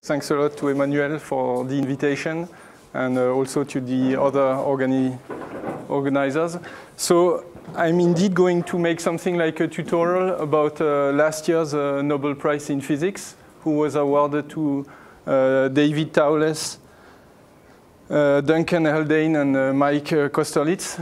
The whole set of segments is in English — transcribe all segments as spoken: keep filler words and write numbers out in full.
Thanks a lot to Emmanuel for the invitation and uh, also to the other organi organizers. So I'm indeed going to make something like a tutorial about uh, last year's uh, Nobel Prize in Physics, who was awarded to uh, David Thouless, uh, Duncan Haldane, and uh, Mike uh, Kosterlitz.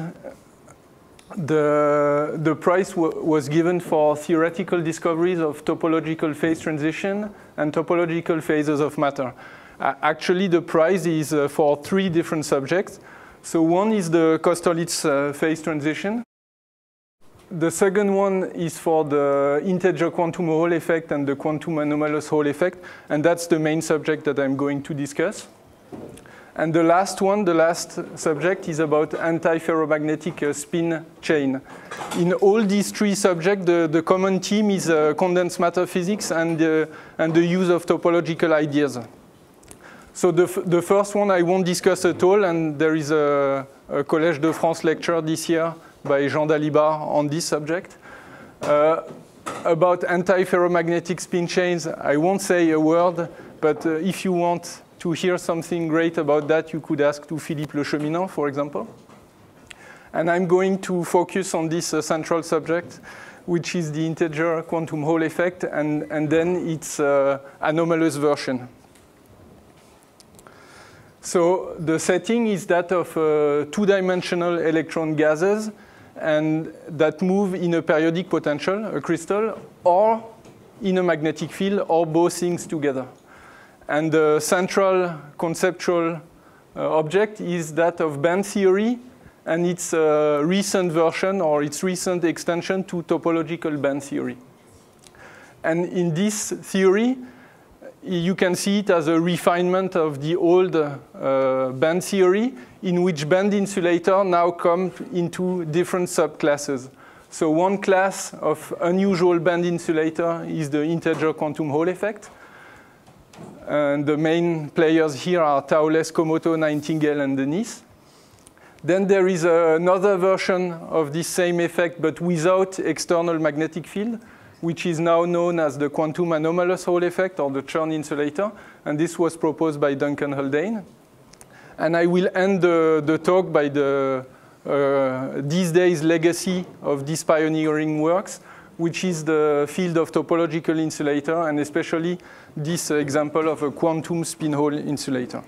The, the prize w was given for theoretical discoveries of topological phase transition and topological phases of matter. Uh, actually, the prize is uh, for three different subjects. So one is the Kosterlitz uh, phase transition. The second one is for the integer quantum Hall effect and the quantum anomalous Hall effect, and that's the main subject that I'm going to discuss. And the last one, the last subject, is about anti-ferromagnetic uh, spin chain. In all these three subjects, the, the common theme is uh, condensed matter physics and, uh, and the use of topological ideas. So the, f the first one I won't discuss at all, and there is a, a Collège de France lecture this year by Jean Dalibard on this subject. Uh, about anti-ferromagnetic spin chains, I won't say a word, but uh, if you want to hear something great about that, you could ask to Philippe Le Cheminant, for example. And I'm going to focus on this uh, central subject, which is the integer quantum Hall effect, and, and then its uh, anomalous version. So the setting is that of uh, two-dimensional electron gases and that move in a periodic potential, a crystal, or in a magnetic field, or both things together. And the central conceptual uh, object is that of band theory and its uh, recent version or its recent extension to topological band theory. And in this theory, you can see it as a refinement of the old uh, band theory, in which band insulator now come into different subclasses. So one class of unusual band insulator is the integer quantum Hall effect. And the main players here are Thouless, Komoto, Nightingale, and Denise. Then there is uh, another version of this same effect, but without external magnetic field, which is now known as the quantum anomalous Hall effect, or the Chern insulator. And this was proposed by Duncan Haldane. And I will end the, the talk by the, uh, these days, legacy of these pioneering works, which is the field of topological insulator, and especially this example of a quantum spin Hall insulator.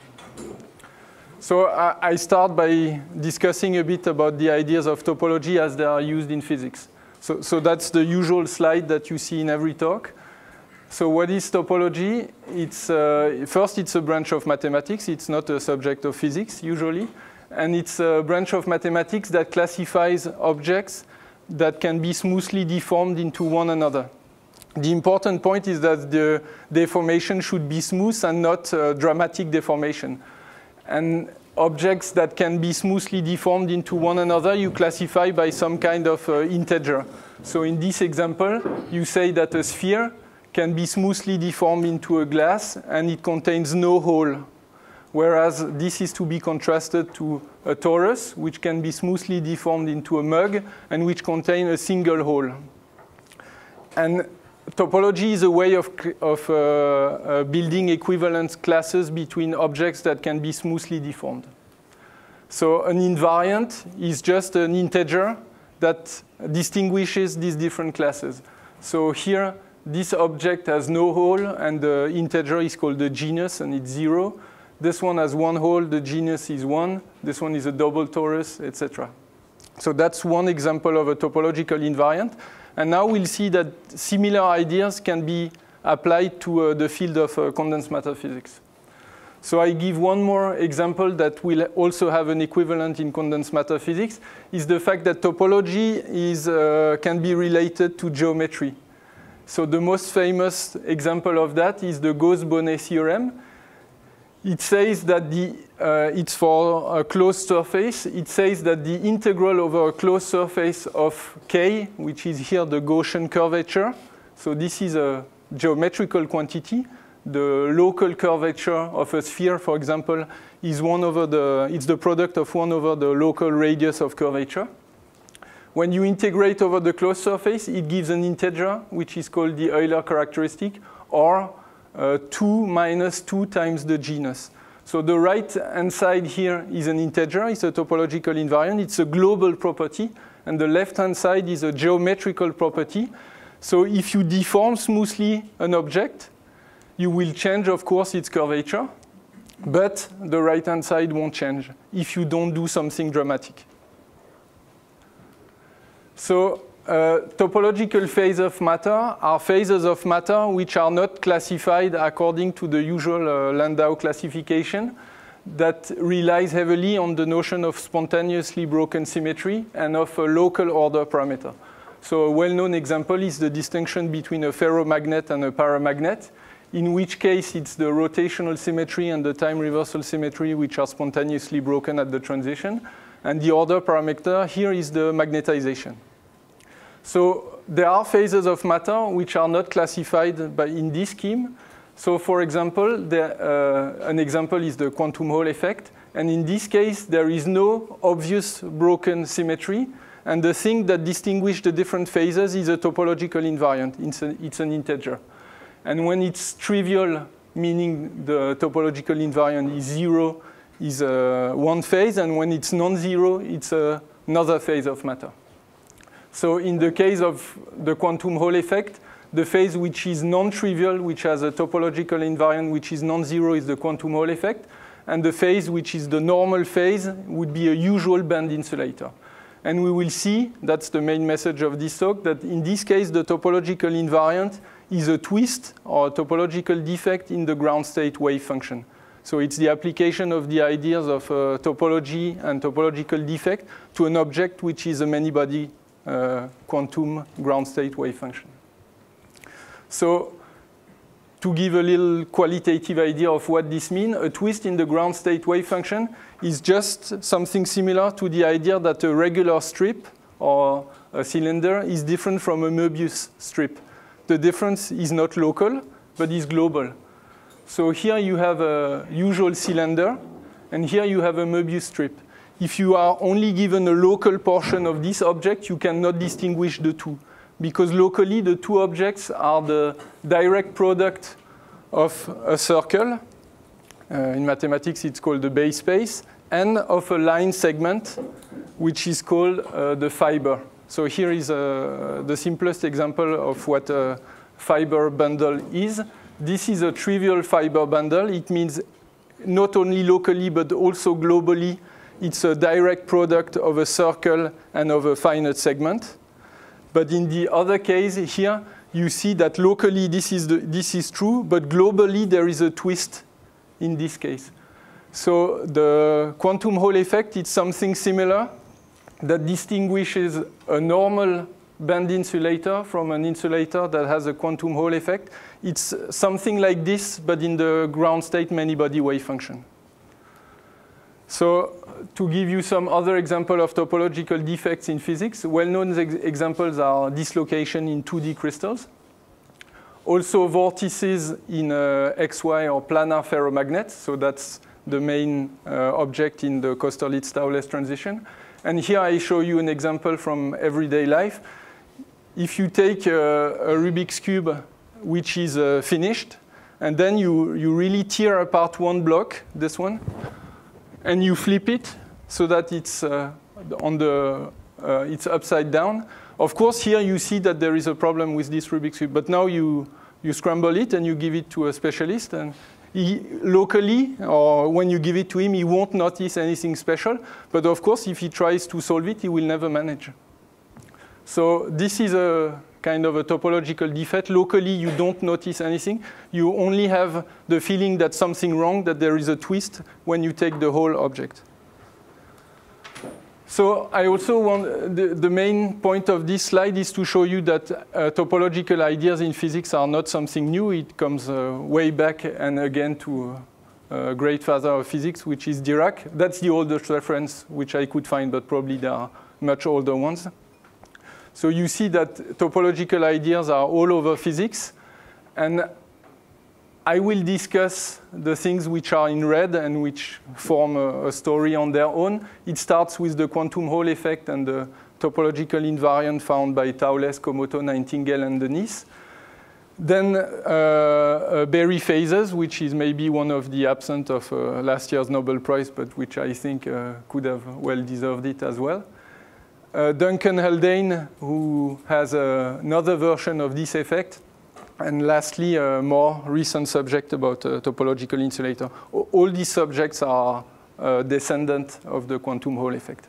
So I, I start by discussing a bit about the ideas of topology as they are used in physics. So, so that's the usual slide that you see in every talk. So what is topology? It's, uh, first, it's a branch of mathematics. It's not a subject of physics, usually. And it's a branch of mathematics that classifies objects that can be smoothly deformed into one another. The important point is that the deformation should be smooth and not uh, dramatic deformation. And objects that can be smoothly deformed into one another, you classify by some kind of uh, integer. So in this example, you say that a sphere can be smoothly deformed into a glass and it contains no hole. Whereas this is to be contrasted to a torus, which can be smoothly deformed into a mug and which contains a single hole. And topology is a way of, of uh, uh, building equivalent classes between objects that can be smoothly deformed. So an invariant is just an integer that distinguishes these different classes. So here, this object has no hole, and the integer is called the genus, and it's zero. This one has one hole, the genus is one. This one is a double torus, et cetera. So that's one example of a topological invariant. And now we'll see that similar ideas can be applied to uh, the field of uh, condensed matter physics. So I give one more example that will also have an equivalent in condensed matter physics, is the fact that topology is, uh, can be related to geometry. So the most famous example of that is the Gauss-Bonnet theorem. It says that the, uh, it's for a closed surface. It says that the integral over a closed surface of K, which is here the Gaussian curvature. So this is a geometrical quantity. The local curvature of a sphere, for example, is one over the, it's the product of one over the local radius of curvature. When you integrate over the closed surface, it gives an integer, which is called the Euler characteristic, or uh, two minus two times the genus. So the right-hand side here is an integer, it's a topological invariant, it's a global property, and the left-hand side is a geometrical property. So if you deform smoothly an object, you will change, of course, its curvature, but the right-hand side won't change if you don't do something dramatic. So uh, topological phases of matter are phases of matter which are not classified according to the usual uh, Landau classification that relies heavily on the notion of spontaneously broken symmetry and of a local order parameter. So a well-known example is the distinction between a ferromagnet and a paramagnet, in which case it's the rotational symmetry and the time reversal symmetry which are spontaneously broken at the transition. And the order parameter here is the magnetization. So there are phases of matter which are not classified by, in this scheme. So for example, there, uh, an example is the quantum Hall effect. And in this case, there is no obvious broken symmetry. And the thing that distinguishes the different phases is a topological invariant. It's, a, it's an integer. And when it's trivial, meaning the topological invariant is zero, is uh, one phase. And when it's non-zero, it's uh, another phase of matter. So in the case of the quantum Hall effect, the phase which is non-trivial, which has a topological invariant which is non-zero, is the quantum Hall effect. And the phase which is the normal phase would be a usual band insulator. And we will see, that's the main message of this talk, that in this case, the topological invariant is a twist or a topological defect in the ground state wave function. So it's the application of the ideas of uh, topology and topological defect to an object which is a many-body uh, quantum ground state wave function. So to give a little qualitative idea of what this means, a twist in the ground state wave function is just something similar to the idea that a regular strip or a cylinder is different from a Möbius strip. The difference is not local, but is global. So here you have a usual cylinder, and here you have a Möbius strip. If you are only given a local portion of this object, you cannot distinguish the two, because locally the two objects are the direct product of a circle. Uh, in mathematics, it's called the base space, and of a line segment, which is called uh, the fiber. So here is uh, the simplest example of what a fiber bundle is. This is a trivial fiber bundle. It means not only locally, but also globally, it's a direct product of a circle and of a finite segment. But in the other case here, you see that locally this is, the, this is true, but globally there is a twist in this case. So the quantum Hall effect is something similar that distinguishes a normal band insulator from an insulator that has a quantum Hall effect. It's something like this, but in the ground state many-body wave function. So to give you some other example of topological defects in physics, well-known ex examples are dislocation in two D crystals. Also vortices in uh, X Y or planar ferromagnets. So that's the main uh, object in the Kosterlitz-Thouless transition. And here I show you an example from everyday life. If you take a, a Rubik's Cube which is uh, finished, and then you, you really tear apart one block, this one, and you flip it so that it's uh, on the uh, it's upside down. Of course, here you see that there is a problem with this Rubik's Cube, but now you you scramble it and you give it to a specialist, and he, locally, or when you give it to him, he won't notice anything special. But of course, if he tries to solve it, he will never manage. So this is a kind of a topological defect. Locally, you don't notice anything. You only have the feeling that something wrong, that there is a twist when you take the whole object. So I also want, the, the main point of this slide is to show you that uh, topological ideas in physics are not something new. It comes uh, way back and again to a great father of physics, which is Dirac. That's the oldest reference which I could find, but probably there are much older ones. So you see that topological ideas are all over physics. And I will discuss the things which are in red and which form a, a story on their own. It starts with the quantum Hall effect and the topological invariant found by Thouless, Komoto, Nightingale, and Denise. Then uh, uh, Berry phases, which is maybe one of the absent of uh, last year's Nobel Prize, but which I think uh, could have well deserved it as well. Uh, Duncan Haldane, who has uh, another version of this effect. And lastly, a more recent subject about uh, topological insulator. O all these subjects are uh, descendant of the quantum Hall effect.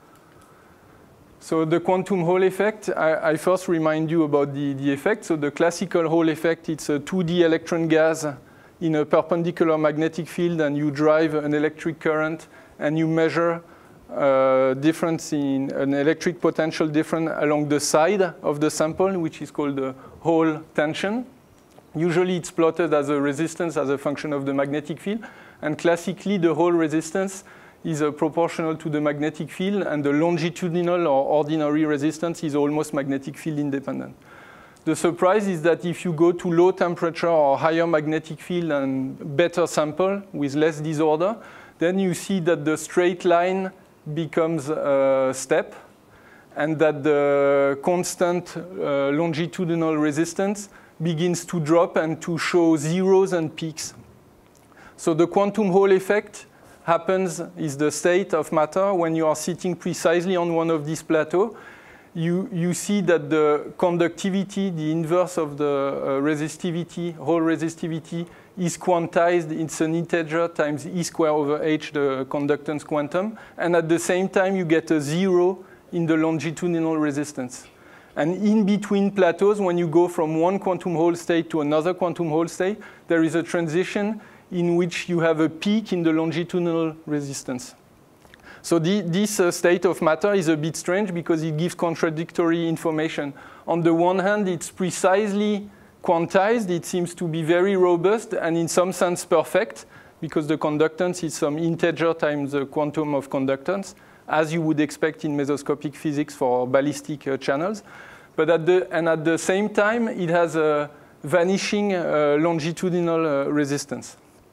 So the quantum Hall effect, I, I first remind you about the, the effect. So the classical Hall effect, it's a two D electron gas in a perpendicular magnetic field, and you drive an electric current, and you measure uh, difference in an electric potential difference along the side of the sample, which is called the Hall tension. Usually it's plotted as a resistance as a function of the magnetic field, and classically the Hall resistance is uh, proportional to the magnetic field, and the longitudinal or ordinary resistance is almost magnetic field independent. The surprise is that if you go to low temperature or higher magnetic field and better sample with less disorder, then you see that the straight line becomes a step, and that the constant uh, longitudinal resistance begins to drop and to show zeros and peaks. So the quantum Hall effect happens is the state of matter when you are sitting precisely on one of these plateaux. You, you see that the conductivity, the inverse of the uh, resistivity, Hall resistivity, is quantized. It's an integer times E square over H, the conductance quantum. And at the same time, you get a zero in the longitudinal resistance. And in between plateaus, when you go from one quantum Hall state to another quantum Hall state, there is a transition in which you have a peak in the longitudinal resistance. So the, this uh, state of matter is a bit strange because it gives contradictory information. On the one hand, it's precisely quantized. It seems to be very robust and in some sense perfect, because the conductance is some integer times the quantum of conductance, as you would expect in mesoscopic physics for ballistic uh, channels. But at the, and at the same time, it has a vanishing uh, longitudinal uh, resistance.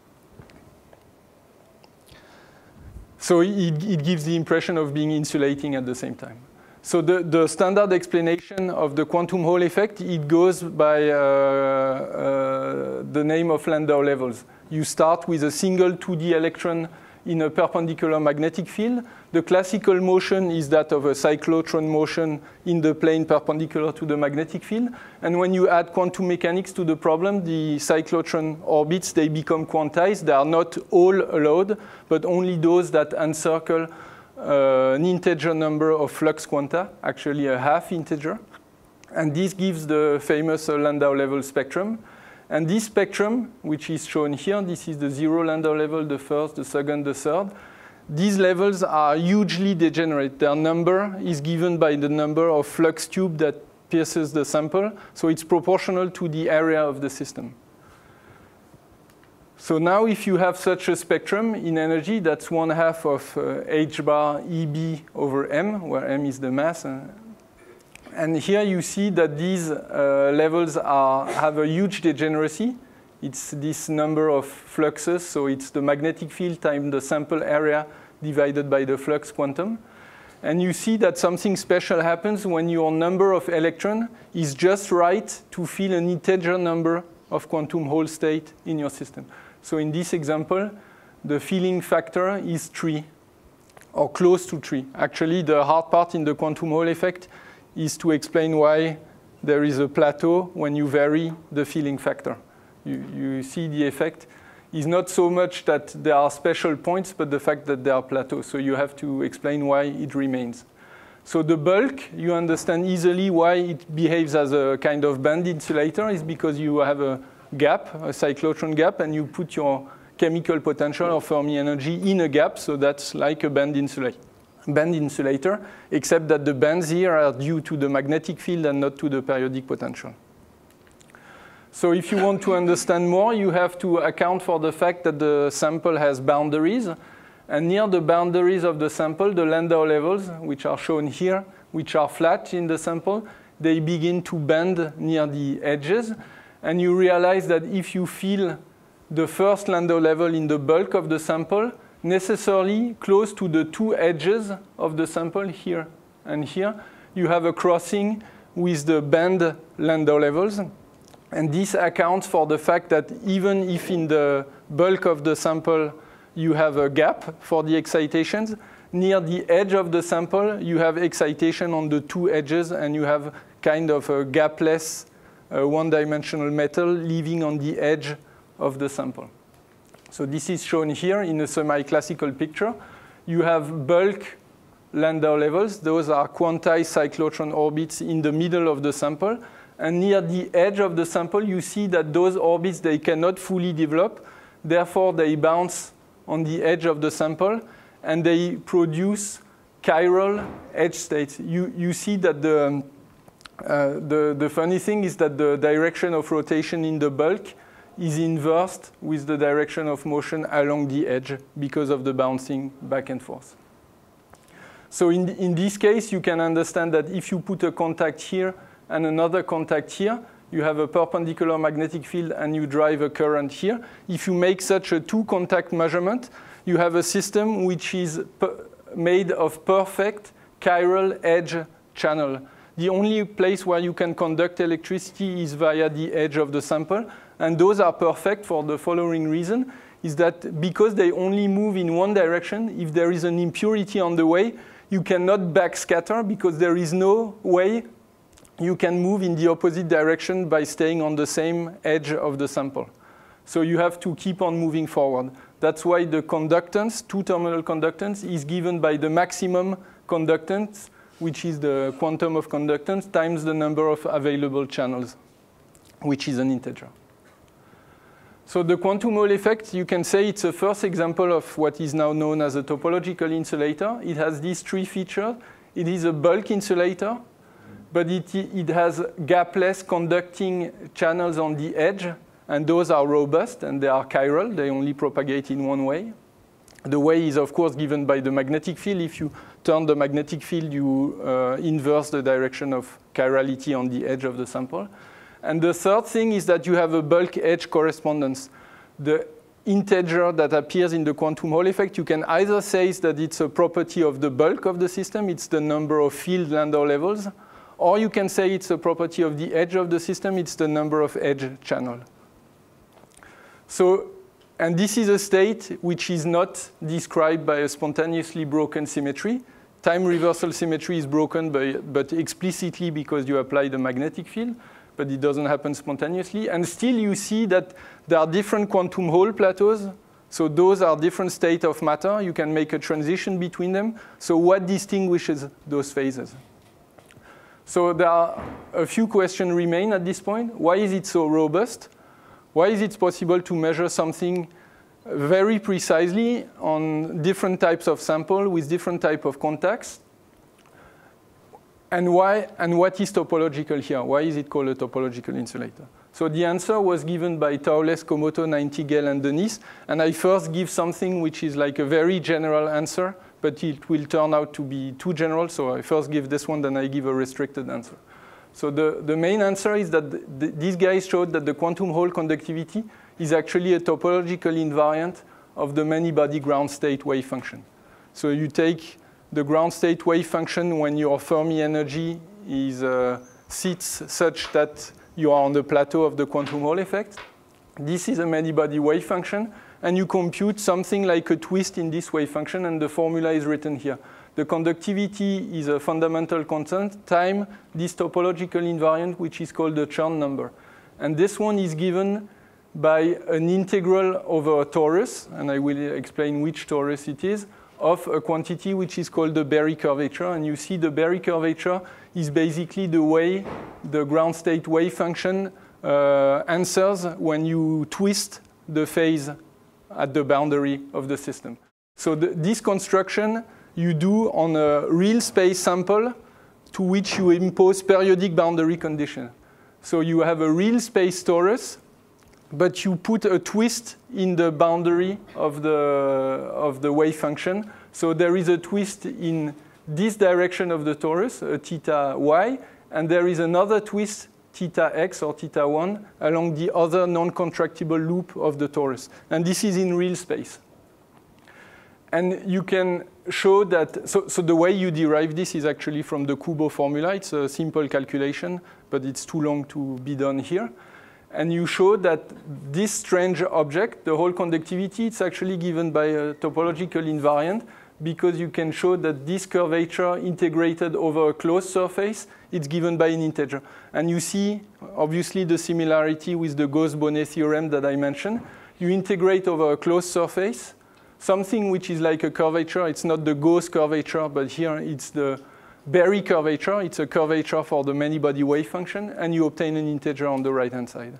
So it, it gives the impression of being insulating at the same time. So the, the standard explanation of the quantum Hall effect, it goes by uh, uh, the name of Landau levels. You start with a single two D electron in a perpendicular magnetic field. The classical motion is that of a cyclotron motion in the plane perpendicular to the magnetic field. And when you add quantum mechanics to the problem, the cyclotron orbits, they become quantized. They are not all allowed, but only those that encircle uh, an integer number of flux quanta, actually a half integer. And this gives the famous uh, Landau level spectrum. And this spectrum, which is shown here, this is the zero Landau level, the first, the second, the third. These levels are hugely degenerate. Their number is given by the number of flux tube that pierces the sample. So it's proportional to the area of the system. So now if you have such a spectrum in energy, that's one half of uh, h bar E B over m, where m is the mass. Uh, And here you see that these uh, levels are, have a huge degeneracy. It's this number of fluxes, so it's the magnetic field times the sample area divided by the flux quantum. And you see that something special happens when your number of electrons is just right to fill an integer number of quantum Hall state in your system. So in this example, the filling factor is three, or close to three. Actually, the hard part in the quantum Hall effect is to explain why there is a plateau when you vary the filling factor. You, you see the effect is not so much that there are special points, but the fact that there are plateaus. So you have to explain why it remains. So the bulk, you understand easily why it behaves as a kind of band insulator, is because you have a gap, a cyclotron gap, and you put your chemical potential or Fermi energy in a gap, so that's like a band insulator. band insulator, except that the bands here are due to the magnetic field and not to the periodic potential. So if you want to understand more, you have to account for the fact that the sample has boundaries. And near the boundaries of the sample, the Landau levels, which are shown here, which are flat in the sample, they begin to bend near the edges. And you realize that if you fill the first Landau level in the bulk of the sample, necessarily close to the two edges of the sample here and here, you have a crossing with the band Landau levels. And this accounts for the fact that even if in the bulk of the sample you have a gap for the excitations, near the edge of the sample you have excitation on the two edges, and you have kind of a gapless uh, one-dimensional metal leaving on the edge of the sample. So this is shown here in a semi-classical picture. You have bulk Landau levels. Those are quantized cyclotron orbits in the middle of the sample. And near the edge of the sample, you see that those orbits, they cannot fully develop. Therefore, they bounce on the edge of the sample, and they produce chiral edge states. You, you see that the, uh, the, the funny thing is that the direction of rotation in the bulk is inversed with the direction of motion along the edge because of the bouncing back and forth. So in, in this case, you can understand that if you put a contact here and another contact here, you have a perpendicular magnetic field and you drive a current here. If you make such a two-contact measurement, you have a system which is made of perfect chiral edge channel. The only place where you can conduct electricity is via the edge of the sample. And those are perfect for the following reason, is that because they only move in one direction, if there is an impurity on the way, you cannot backscatter because there is no way you can move in the opposite direction by staying on the same edge of the sample. So you have to keep on moving forward. That's why the conductance, two-terminal conductance, is given by the maximum conductance, which is the quantum of conductance, times the number of available channels, which is an integer. So the quantum Hall effect, you can say it's a first example of what is now known as a topological insulator. It has these three features. It is a bulk insulator, but it, it has gapless conducting channels on the edge, and those are robust, and they are chiral. They only propagate in one way. The way is, of course, given by the magnetic field. If you turn the magnetic field, you uh, inverse the direction of chirality on the edge of the sample. And the third thing is that you have a bulk edge correspondence. The integer that appears in the quantum Hall effect, you can either say that it's a property of the bulk of the system, it's the number of field Landau levels, or you can say it's a property of the edge of the system, it's the number of edge channel. So, and this is a state which is not described by a spontaneously broken symmetry. Time reversal symmetry is broken by, but explicitly because you apply the magnetic field, but it doesn't happen spontaneously. And still you see that there are different quantum Hall plateaus. So those are different states of matter. You can make a transition between them. So what distinguishes those phases? So there are a few questions remain at this point. Why is it so robust? Why is it possible to measure something very precisely on different types of sample with different type of contacts? And why, and what is topological here? Why is it called a topological insulator? So the answer was given by Towles, Komoto, Nightingale, and Denis. And I first give something which is like a very general answer, but it will turn out to be too general. So I first give this one, then I give a restricted answer. So the, the main answer is that the, the, these guys showed that the quantum Hall conductivity is actually a topological invariant of the many-body ground state wave function. So you take the ground state wave function when your Fermi energy is, uh, sits such that you are on the plateau of the quantum Hall effect. This is a many-body wave function, and you compute something like a twist in this wave function, and the formula is written here. The conductivity is a fundamental constant time this topological invariant, which is called the Chern number. And this one is given by an integral over a torus, and I will explain which torus it is, of a quantity which is called the Berry curvature. And you see the Berry curvature is basically the way the ground state wave function uh, answers when you twist the phase at the boundary of the system. So the, this construction you do on a real space sample to which you impose periodic boundary condition. So you have a real space torus, but you put a twist in the boundary of the, of the wave function. So there is a twist in this direction of the torus, a theta y, and there is another twist, theta x or theta one, along the other non-contractible loop of the torus. And this is in real space. And you can show that, so, so the way you derive this is actually from the Kubo formula. It's a simple calculation, but it's too long to be done here. And you show that this strange object, the whole conductivity, it's actually given by a topological invariant, because you can show that this curvature integrated over a closed surface, it's given by an integer. And you see, obviously, the similarity with the Gauss-Bonnet theorem that I mentioned. You integrate over a closed surface, something which is like a curvature. It's not the Gauss curvature, but here it's the Berry curvature. It's a curvature for the many-body wave function, and you obtain an integer on the right-hand side.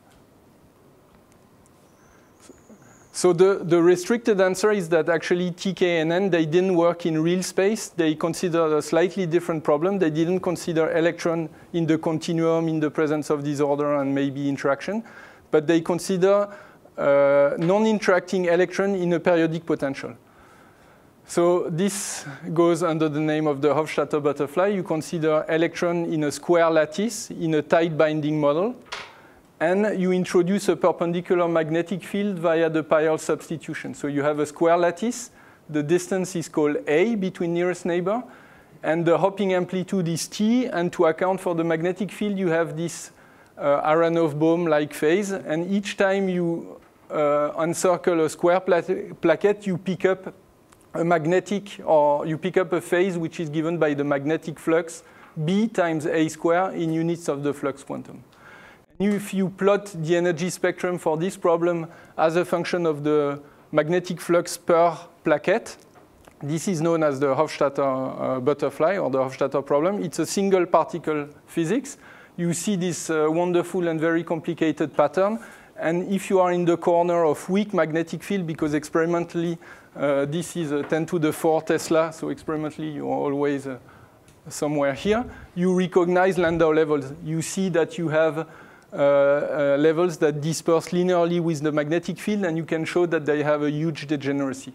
So the, the restricted answer is that actually T K and N, they didn't work in real space. They considered a slightly different problem. They didn't consider electron in the continuum in the presence of disorder and maybe interaction, but they consider uh, non-interacting electron in a periodic potential. So this goes under the name of the Hofstadter butterfly. You consider electron in a square lattice in a tight binding model, and you introduce a perpendicular magnetic field via the Peierls substitution. So you have a square lattice. The distance is called A between nearest neighbor, and the hopping amplitude is T, and to account for the magnetic field, you have this uh, Aharonov-Bohm-like phase, and each time you uh, encircle a square plaquette, you pick up a magnetic, or you pick up a phase which is given by the magnetic flux B times A square in units of the flux quantum. And if you plot the energy spectrum for this problem as a function of the magnetic flux per plaquette, this is known as the Hofstadter uh, butterfly or the Hofstadter problem. It's a single particle physics. You see this uh, wonderful and very complicated pattern. And if you are in the corner of weak magnetic field, because experimentally uh, this is a ten to the four Tesla, so experimentally you are always uh, somewhere here, you recognize Landau levels. You see that you have uh, uh, levels that disperse linearly with the magnetic field, and you can show that they have a huge degeneracy.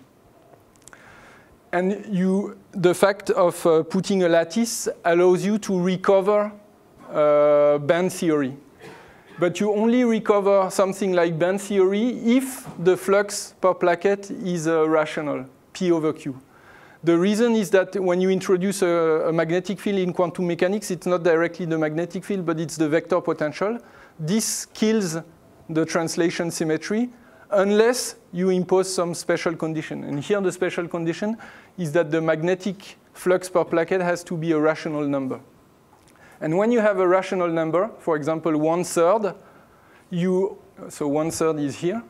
And you, the fact of uh, putting a lattice allows you to recover uh, band theory. But you only recover something like band theory if the flux per plaquette is uh, rational, P over Q. The reason is that when you introduce a, a magnetic field in quantum mechanics, it's not directly the magnetic field, but it's the vector potential. This kills the translation symmetry unless you impose some special condition. And here the special condition is that the magnetic flux per plaquette has to be a rational number. And when you have a rational number, for example, one third, you, so one third is here,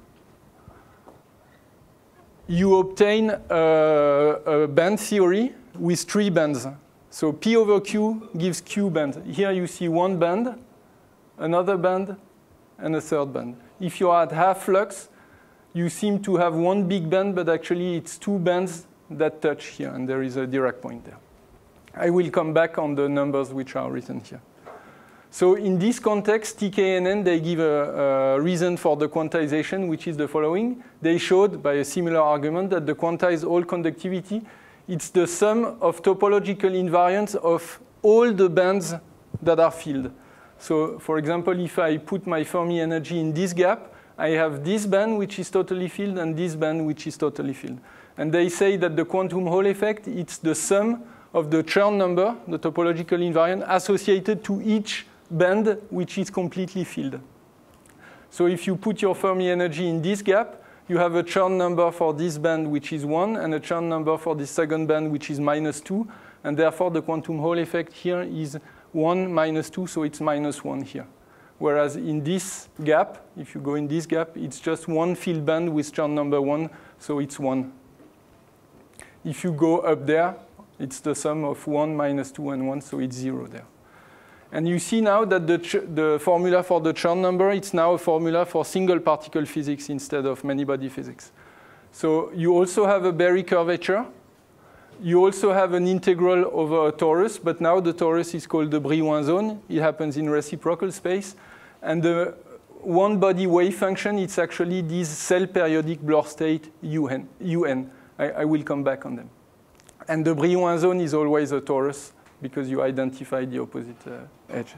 you obtain a, a band theory with three bands. So P over Q gives Q band. Here you see one band, another band, and a third band. If you are at half flux, you seem to have one big band, but actually it's two bands that touch here, and there is a Dirac point there. I will come back on the numbers which are written here. So in this context, T K and N, they give a, a reason for the quantization, which is the following. They showed, by a similar argument, that the quantized Hall conductivity, it's the sum of topological invariants of all the bands that are filled. So for example, if I put my Fermi energy in this gap, I have this band which is totally filled and this band which is totally filled. And they say that the quantum Hall effect, it's the sum of the Chern number, the topological invariant, associated to each band which is completely filled. So if you put your Fermi energy in this gap, you have a Chern number for this band which is one, and a Chern number for this second band which is minus two, and therefore the quantum Hall effect here is one minus two, so it's minus one here. Whereas in this gap, if you go in this gap, it's just one filled band with Chern number one, so it's one. If you go up there, it's the sum of one minus two and one, so it's zero there. And you see now that the, the formula for the Chern number, it's now a formula for single particle physics instead of many-body physics. So you also have a Berry curvature. You also have an integral over a torus, but now the torus is called the Brillouin zone. It happens in reciprocal space. And the one-body wave function, it's actually this cell periodic Bloch state U N. U N. I, I will come back on them. And the Brillouin zone is always a torus because you identify the opposite uh, edges.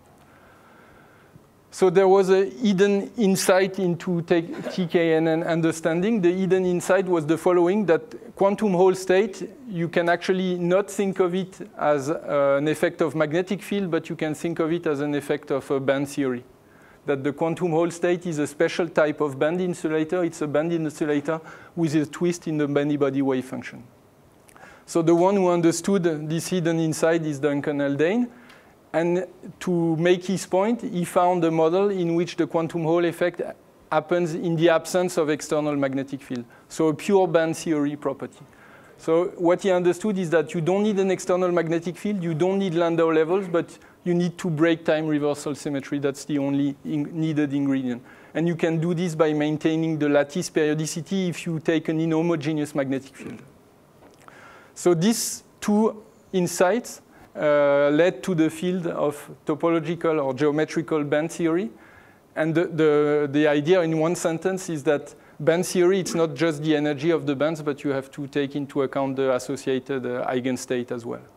So there was a hidden insight into T K N N understanding. The hidden insight was the following, that quantum Hall state, you can actually not think of it as uh, an effect of magnetic field, but you can think of it as an effect of a band theory. that the quantum Hall state is a special type of band insulator. It's a band insulator with a twist in the many-body wave function. So the one who understood this hidden insight is Duncan Haldane. And to make his point, he found a model in which the quantum Hall effect happens in the absence of external magnetic field. So a pure band theory property. So what he understood is that you don't need an external magnetic field, you don't need Landau levels, but you need to break time reversal symmetry. That's the only in needed ingredient. And you can do this by maintaining the lattice periodicity if you take an inhomogeneous magnetic field. So these two insights uh, led to the field of topological or geometrical band theory. And the, the, the idea in one sentence is that band theory, it's not just the energy of the bands, but you have to take into account the associated uh, eigenstate as well.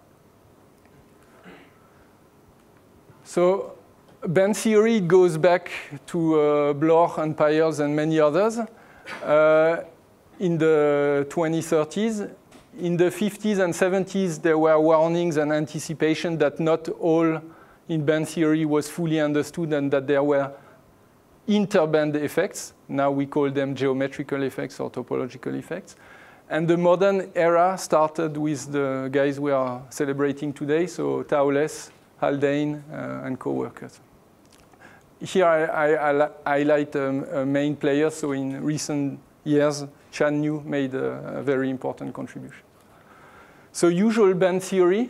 So band theory goes back to uh, Bloch and Peierls and many others uh, in the twenty thirties. In the fifties and seventies, there were warnings and anticipation that not all in band theory was fully understood and that there were interband effects. Now we call them geometrical effects or topological effects. And the modern era started with the guys we are celebrating today, so Thouless, Haldane, uh, and co-workers. Here I, I, I highlight um, a main player, so in recent years, Chan New made a, a very important contribution. So usual band theory,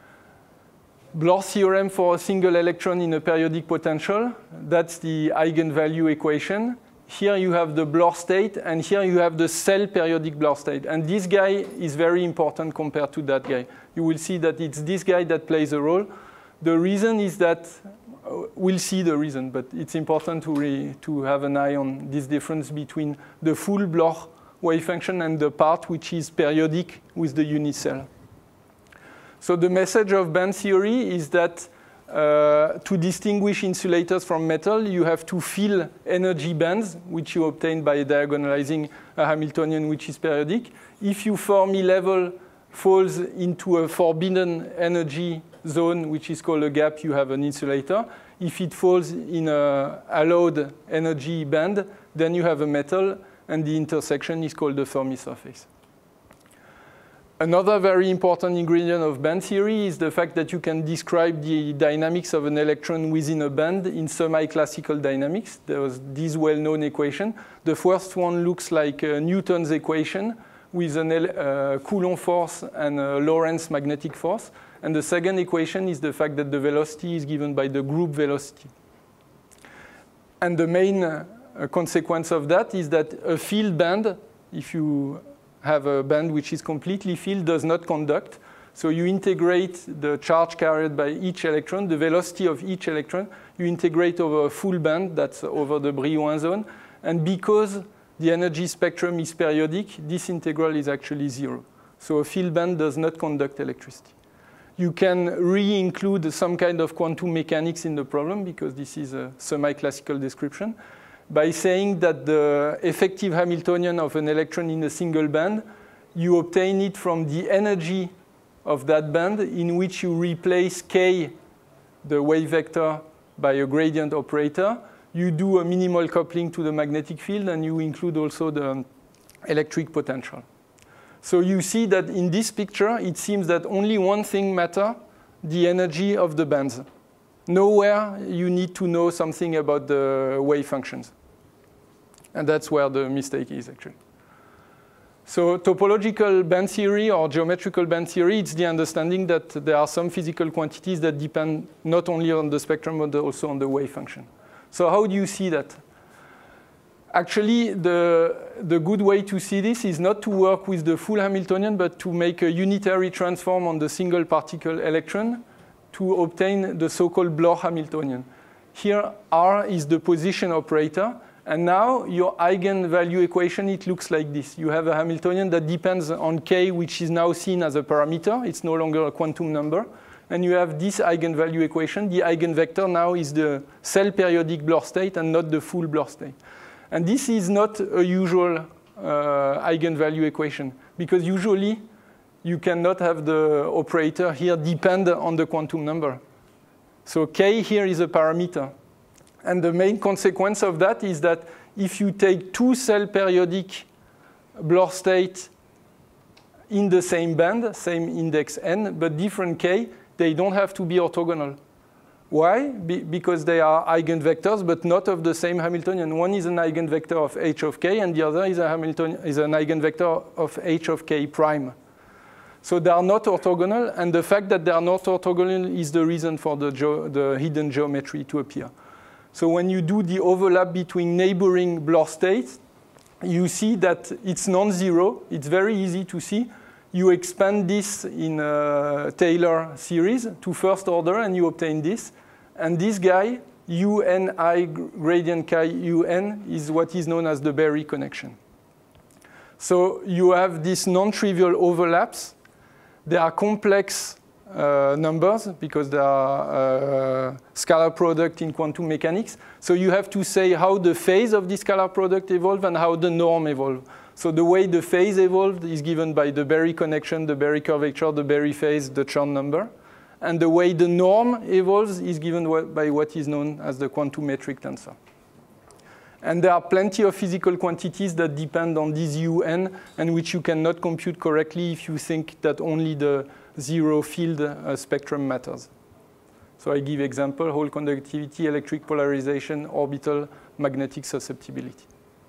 Bloch theorem for a single electron in a periodic potential, that's the eigenvalue equation. Here you have the Bloch state, and here you have the cell periodic Bloch state. And this guy is very important compared to that guy. You will see that it's this guy that plays a role. The reason is that, uh, we'll see the reason, but it's important to, re to have an eye on this difference between the full Bloch wave function and the part which is periodic with the unit cell. So the message of band theory is that uh, to distinguish insulators from metal, you have to fill energy bands, which you obtain by diagonalizing a Hamiltonian which is periodic. If your Fermi level falls into a forbidden energy zone, which is called a gap, you have an insulator. If it falls in a allowed energy band, then you have a metal, and the intersection is called the Fermi surface. Another very important ingredient of band theory is the fact that you can describe the dynamics of an electron within a band in semi-classical dynamics. There was this well-known equation. The first one looks like uh, Newton's equation with a uh, Coulomb force and a Lorentz magnetic force. And the second equation is the fact that the velocity is given by the group velocity. And the main uh, consequence of that is that a field band, if you have a band which is completely filled, does not conduct. So you integrate the charge carried by each electron, the velocity of each electron, you integrate over a full band, that's over the Brillouin zone. And because the energy spectrum is periodic, this integral is actually zero. So a field band does not conduct electricity. You can re-include some kind of quantum mechanics in the problem, because this is a semi-classical description, by saying that the effective Hamiltonian of an electron in a single band, you obtain it from the energy of that band in which you replace k, the wave vector, by a gradient operator. You do a minimal coupling to the magnetic field, and you include also the electric potential. So you see that in this picture, it seems that only one thing matters, the energy of the bands. Nowhere you need to know something about the wave functions. And that's where the mistake is, actually. So topological band theory or geometrical band theory, it's the understanding that there are some physical quantities that depend not only on the spectrum, but also on the wave function. So how do you see that? Actually, the, the good way to see this is not to work with the full Hamiltonian, but to make a unitary transform on the single particle electron to obtain the so-called Bloch Hamiltonian. Here, R is the position operator. And now your eigenvalue equation, it looks like this. You have a Hamiltonian that depends on k, which is now seen as a parameter. It's no longer a quantum number. And you have this eigenvalue equation. The eigenvector now is the cell periodic Bloch state and not the full Bloch state. And this is not a usual uh, eigenvalue equation, because usually you cannot have the operator here depend on the quantum number. So k here is a parameter. And the main consequence of that is that if you take two cell periodic Bloch states in the same band, same index n, but different k, they don't have to be orthogonal. Why? Be because they are eigenvectors, but not of the same Hamiltonian. One is an eigenvector of h of k, and the other is, a Hamiltonian, is an eigenvector of h of k prime. So they are not orthogonal, and the fact that they are not orthogonal is the reason for the, the hidden geometry to appear. So when you do the overlap between neighboring Bloch states, you see that it's non-zero. It's very easy to see. You expand this in a Taylor series to first order, and you obtain this. And this guy, U N I gradient chi U N, is what is known as the Berry connection. So you have these non-trivial overlaps. They are complex uh, numbers because they are uh, scalar product in quantum mechanics. So you have to say how the phase of the scalar product evolved and how the norm evolved. So the way the phase evolved is given by the Berry connection, the Berry curvature, the Berry phase, the Chern number. And the way the norm evolves is given by what is known as the quantum metric tensor. And there are plenty of physical quantities that depend on this U N and which you cannot compute correctly if you think that only the zero field uh, spectrum matters. So I give example, Hall conductivity, electric polarization, orbital magnetic susceptibility.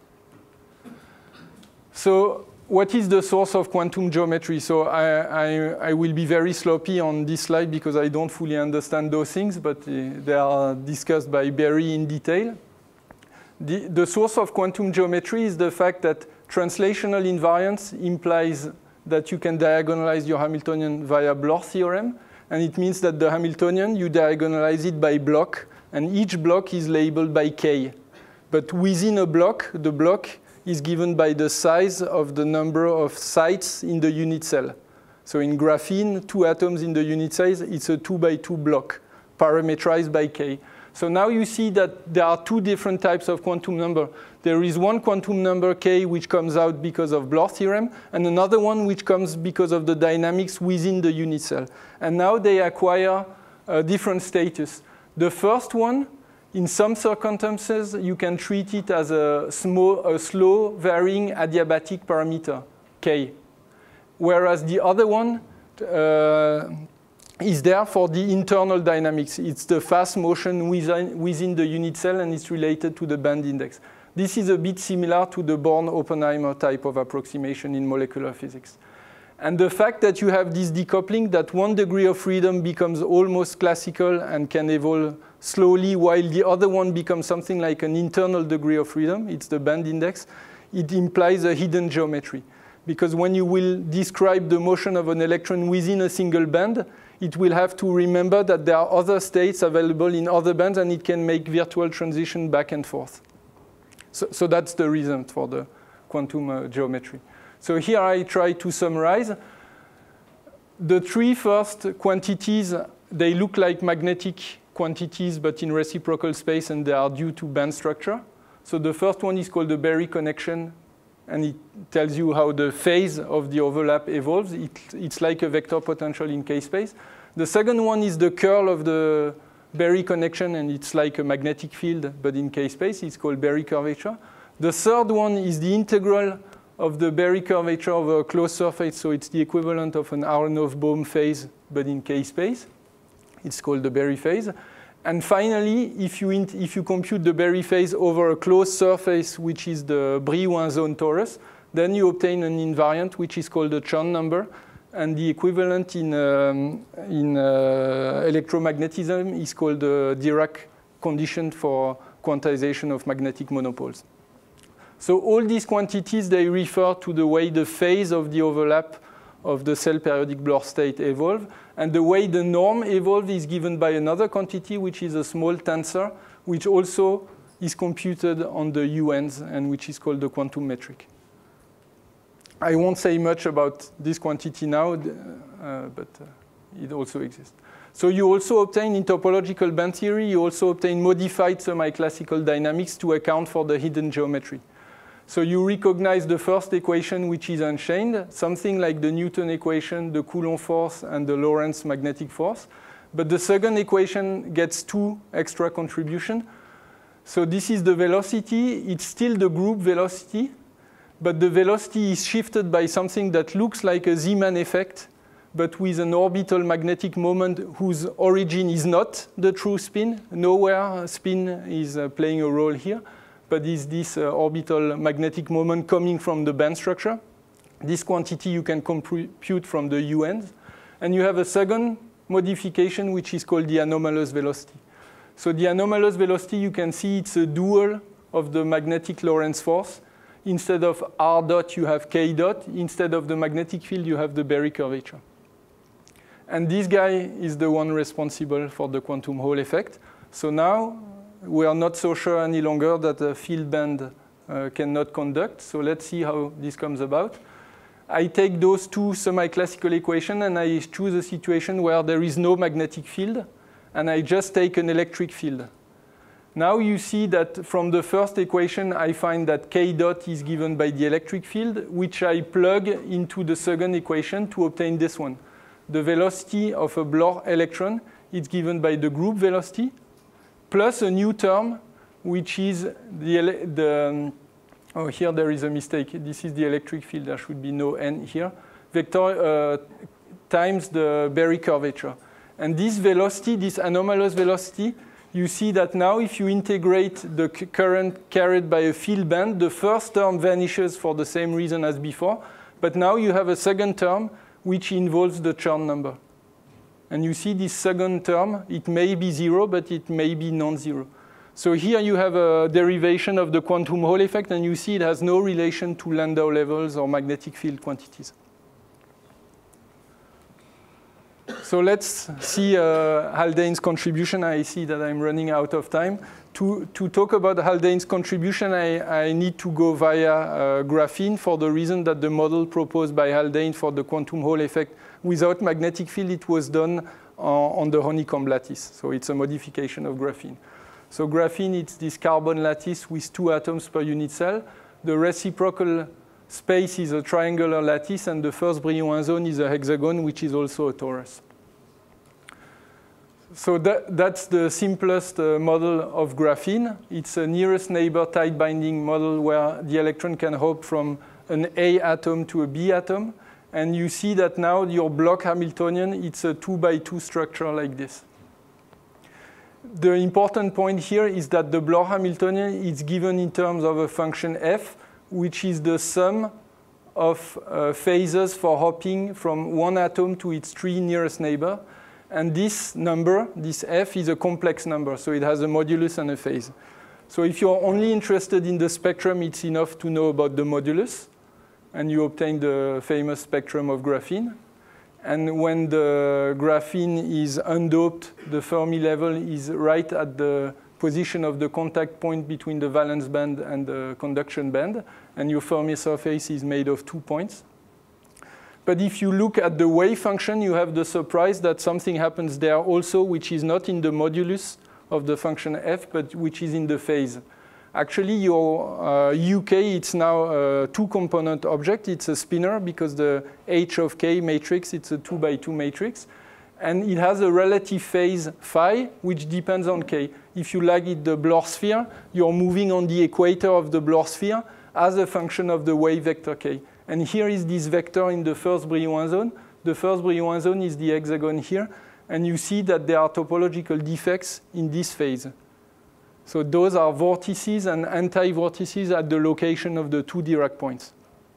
So what is the source of quantum geometry? So I, I, I will be very sloppy on this slide because I don't fully understand those things, but uh, they are discussed by Berry in detail. The, the source of quantum geometry is the fact that translational invariance implies that you can diagonalize your Hamiltonian via Bloch theorem. And it means that the Hamiltonian, you diagonalize it by block. And each block is labeled by k. But within a block, the block is given by the size of the number of sites in the unit cell. So in graphene, two atoms in the unit size, it's a two by two block, parametrized by k. So now you see that there are two different types of quantum number. There is one quantum number k which comes out because of Bloch theorem, and another one which comes because of the dynamics within the unit cell. And now they acquire a different status. The first one, in some circumstances, you can treat it as a, small, a slow varying adiabatic parameter, k. Whereas the other one, uh, is there for the internal dynamics. It's the fast motion within, within the unit cell, and it's related to the band index. This is a bit similar to the Born-Oppenheimer type of approximation in molecular physics. And the fact that you have this decoupling, that one degree of freedom becomes almost classical and can evolve slowly, while the other one becomes something like an internal degree of freedom, it's the band index, it implies a hidden geometry. Because when you will describe the motion of an electron within a single band, it will have to remember that there are other states available in other bands, and it can make virtual transition back and forth. So, so that's the reason for the quantum uh, geometry. So here I try to summarize. The three first quantities, they look like magnetic quantities, but in reciprocal space, and they are due to band structure. So the first one is called the Berry connection, and it tells you how the phase of the overlap evolves. It, it's like a vector potential in k-space. The second one is the curl of the Berry connection, and it's like a magnetic field, but in k-space. It's called Berry curvature. The third one is the integral of the Berry curvature over a closed surface, so it's the equivalent of an Aharonov-Bohm phase, but in k-space. It's called the Berry phase. And finally, if you, if you compute the Berry phase over a closed surface, which is the Brillouin zone torus, then you obtain an invariant, which is called the Chern number. And the equivalent in, um, in uh, electromagnetism is called the Dirac condition for quantization of magnetic monopoles. So all these quantities, they refer to the way the phase of the overlap of the cell periodic Bloch state evolve. And the way the norm evolves is given by another quantity, which is a small tensor, which also is computed on the U Ns, and which is called the quantum metric. I won't say much about this quantity now, uh, but uh, it also exists. So you also obtain, in topological band theory, you also obtain modified semi-classical dynamics to account for the hidden geometry. So you recognize the first equation, which is unchained, something like the Newton equation, the Coulomb force, and the Lorentz magnetic force. But the second equation gets two extra contributions. So this is the velocity. It's still the group velocity, but the velocity is shifted by something that looks like a Zeeman effect, but with an orbital magnetic moment whose origin is not the true spin. Nowhere spin is uh, playing a role here, but is this uh, orbital magnetic moment coming from the band structure. This quantity you can compute from the U Ns. And you have a second modification, which is called the anomalous velocity. So the anomalous velocity, you can see it's a dual of the magnetic Lorentz force. Instead of R dot, you have K dot. Instead of the magnetic field, you have the Berry curvature. And this guy is the one responsible for the quantum Hall effect. So now we are not so sure any longer that a field band uh, cannot conduct. So let's see how this comes about. I take those two semi-classical equations and I choose a situation where there is no magnetic field, and I just take an electric field. Now you see that from the first equation, I find that K dot is given by the electric field, which I plug into the second equation to obtain this one. The velocity of a Bloch electron is given by the group velocity, plus a new term, which is the, the um, oh, here there is a mistake. This is the electric field. There should be no n here. Vector uh, times the Berry curvature. And this velocity, this anomalous velocity, you see that now if you integrate the current carried by a field band, the first term vanishes for the same reason as before. But now you have a second term which involves the Chern number. And you see this second term, it may be zero, but it may be non-zero. So here you have a derivation of the quantum Hall effect, and you see it has no relation to Landau levels or magnetic field quantities. So let's see uh, Haldane's contribution. I see that I'm running out of time. To, to talk about Haldane's contribution, I, I need to go via uh, graphene for the reason that the model proposed by Haldane for the quantum Hall effect without magnetic field, it was done uh, on the honeycomb lattice. So it's a modification of graphene. So graphene, it's this carbon lattice with two atoms per unit cell. The reciprocal space is a triangular lattice, and the first Brillouin zone is a hexagon, which is also a torus. So that, that's the simplest uh, model of graphene. It's a nearest neighbor tight binding model where the electron can hop from an A atom to a B atom. And you see that now your Bloch Hamiltonian, it's a two by two structure like this. The important point here is that the Bloch Hamiltonian is given in terms of a function f, which is the sum of uh, phases for hopping from one atom to its three nearest neighbor. And this number, this f, is a complex number, so it has a modulus and a phase. So if you're only interested in the spectrum, it's enough to know about the modulus, and you obtain the famous spectrum of graphene. And when the graphene is undoped, the Fermi level is right at the position of the contact point between the valence band and the conduction band, and your Fermi surface is made of two points. But if you look at the wave function, you have the surprise that something happens there also, which is not in the modulus of the function f, but which is in the phase. Actually, your uh, U K, it's now a two-component object. It's a spinor because the H of K matrix, it's a two by two matrix. And it has a relative phase phi, which depends on K. If you like it the Bloch sphere, you're moving on the equator of the Bloch sphere as a function of the wave vector K. And here is this vector in the first Brillouin zone. The first Brillouin zone is the hexagon here. And you see that there are topological defects in this phase. So those are vortices and anti-vortices at the location of the two Dirac points.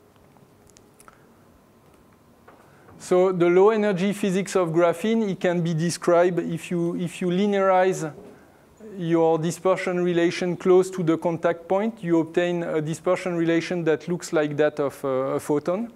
So the low energy physics of graphene, it can be described if you, if you linearize your dispersion relation close to the contact point, you obtain a dispersion relation that looks like that of uh, a photon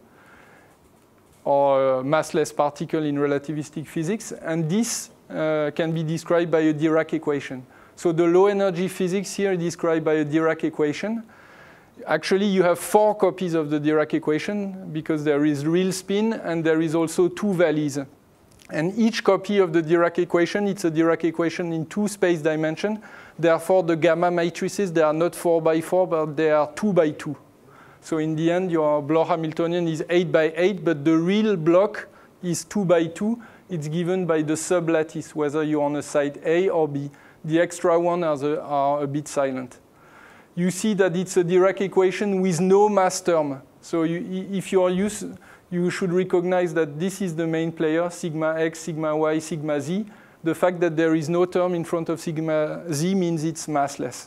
or a massless particle in relativistic physics. And this uh, can be described by a Dirac equation. So the low energy physics here is described by a Dirac equation. Actually, you have four copies of the Dirac equation because there is real spin and there is also two valleys. And each copy of the Dirac equation, it's a Dirac equation in two space dimensions. Therefore, the gamma matrices, they are not four by four, but they are two by two. So in the end, your Bloch Hamiltonian is eight by eight, but the real block is two by two. It's given by the sublattice, whether you're on a side A or B. The extra ones are, the, are a bit silent. You see that it's a Dirac equation with no mass term. So you, if you are used, you should recognize that this is the main player, sigma x, sigma y, sigma z. The fact that there is no term in front of sigma z means it's massless.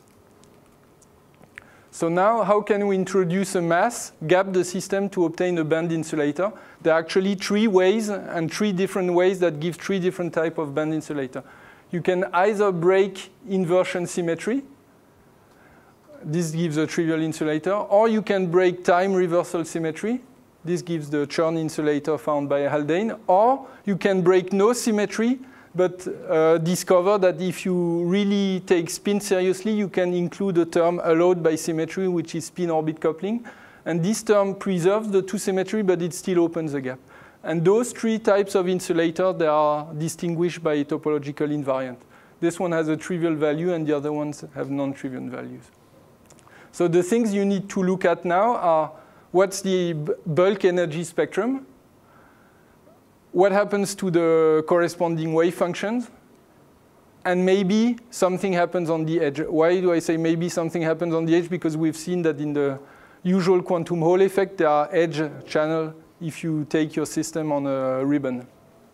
So now, how can we introduce a mass, gap the system to obtain a band insulator? There are actually three ways and three different ways that give three different types of band insulator. You can either break inversion symmetry. This gives a trivial insulator. Or you can break time reversal symmetry. This gives the Chern insulator found by Haldane. Or you can break no symmetry, but uh, discover that if you really take spin seriously, you can include a term allowed by symmetry, which is spin-orbit coupling. And this term preserves the two symmetry, but it still opens the gap. And those three types of insulator, they are distinguished by topological invariant. This one has a trivial value, and the other ones have non-trivial values. So the things you need to look at now are what's the bulk energy spectrum, what happens to the corresponding wave functions, and maybe something happens on the edge. Why do I say maybe something happens on the edge? Because we've seen that in the usual quantum Hall effect, there are edge channels if you take your system on a ribbon.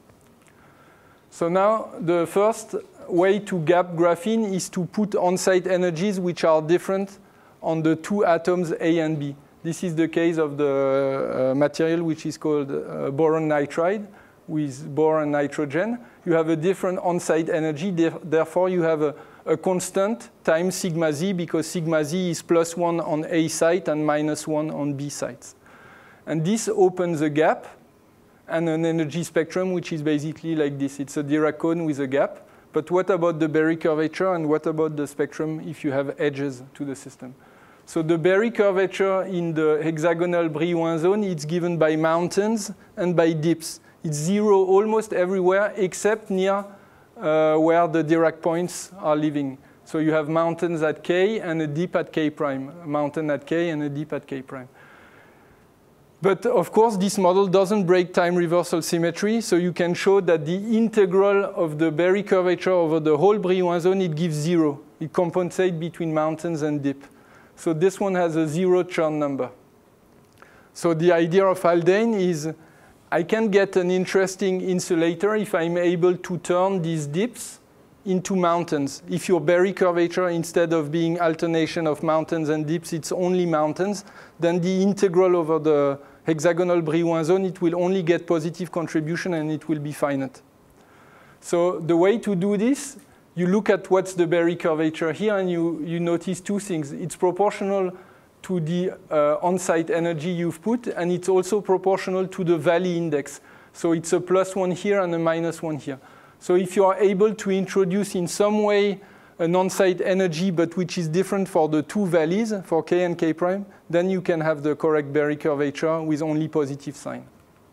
So now the first way to gap graphene is to put on-site energies which are different on the two atoms A and B. This is the case of the uh, material which is called uh, boron nitride with boron nitrogen. You have a different on-site energy, therefore you have a, a constant times sigma z, because sigma z is plus one on A site and minus one on B sites. And this opens a gap and an energy spectrum which is basically like this. It's a Dirac cone with a gap. But what about the Berry curvature, and what about the spectrum if you have edges to the system? So the Berry curvature in the hexagonal Brillouin zone, it's given by mountains and by dips. It's zero almost everywhere except near uh, where the Dirac points are living. So you have mountains at K and a dip at K prime, a mountain at K and a dip at K prime. But of course, this model doesn't break time reversal symmetry, so you can show that the integral of the Berry curvature over the whole Brillouin zone, it gives zero. It compensates between mountains and dip. So this one has a zero Chern number. So the idea of Haldane is I can get an interesting insulator if I'm able to turn these dips into mountains. If your Berry curvature, instead of being alternation of mountains and dips, it's only mountains, then the integral over the hexagonal Brillouin zone, it will only get positive contribution and it will be finite. So the way to do this, you look at what's the Berry curvature here and you, you notice two things. It's proportional to the uh, on-site energy you've put, and it's also proportional to the valley index. So it's a plus one here and a minus one here. So if you are able to introduce in some way an on-site energy, but which is different for the two valleys, for K and K prime, then you can have the correct Berry curvature with only positive sign.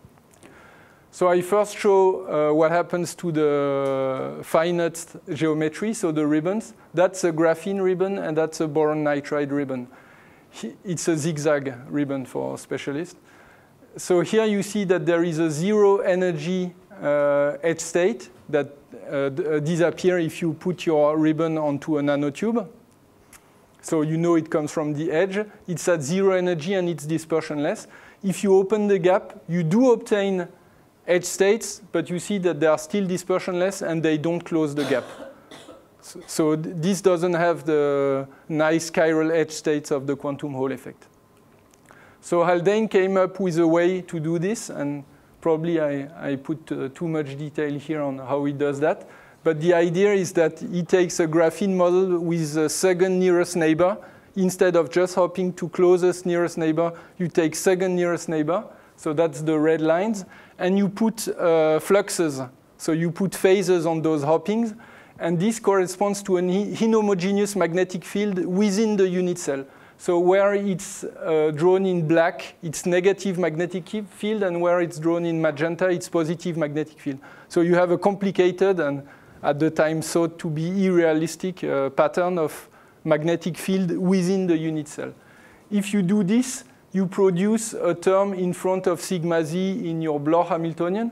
So I first show uh, what happens to the finite geometry, so the ribbons. That's a graphene ribbon, and that's a boron nitride ribbon. It's a zigzag ribbon for specialists. So here you see that there is a zero energy uh, edge state that uh, disappear if you put your ribbon onto a nanotube. So you know it comes from the edge. It's at zero energy and it's dispersionless. If you open the gap, you do obtain edge states, but you see that they are still dispersionless and they don't close the gap. So, so this doesn't have the nice chiral edge states of the quantum Hall effect. So Haldane came up with a way to do this, and probably I, I put uh, too much detail here on how he does that. But the idea is that he takes a graphene model with a second nearest neighbor. Instead of just hopping to closest nearest neighbor, you take second nearest neighbor. So that's the red lines. And you put uh, fluxes. So you put phases on those hoppings. And this corresponds to an inhomogeneous magnetic field within the unit cell. So where it's uh, drawn in black, it's negative magnetic field, and where it's drawn in magenta, it's positive magnetic field. So you have a complicated and at the time thought to be irrealistic uh, pattern of magnetic field within the unit cell. If you do this, you produce a term in front of sigma z in your Bloch Hamiltonian,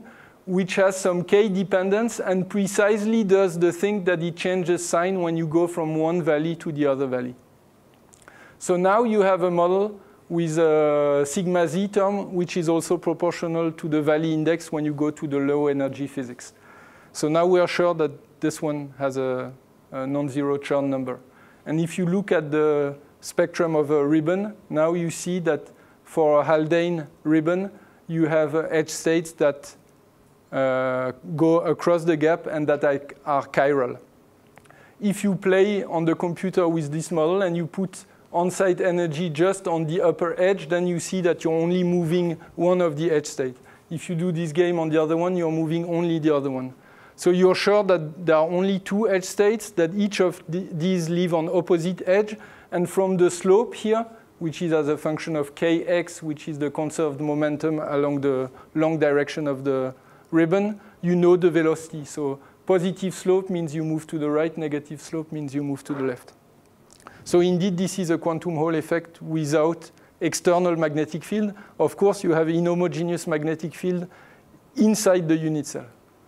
which has some K dependence and precisely does the thing that it changes sign when you go from one valley to the other valley. So now you have a model with a sigma z term, which is also proportional to the valley index when you go to the low energy physics. So now we are sure that this one has a, a non-zero Chern number. And if you look at the spectrum of a ribbon, now you see that for a Haldane ribbon, you have uh, edge states that uh, go across the gap and that are chiral. If you play on the computer with this model and you put on-site energy just on the upper edge, then you see that you're only moving one of the edge states. If you do this game on the other one, you're moving only the other one. So you're sure that there are only two edge states, that each of the, these live on opposite edge, and from the slope here, which is as a function of kx, which is the conserved momentum along the long direction of the ribbon, you know the velocity. So positive slope means you move to the right, negative slope means you move to the left. So indeed, this is a quantum Hall effect without external magnetic field. Of course, you have inhomogeneous magnetic field inside the unit cell.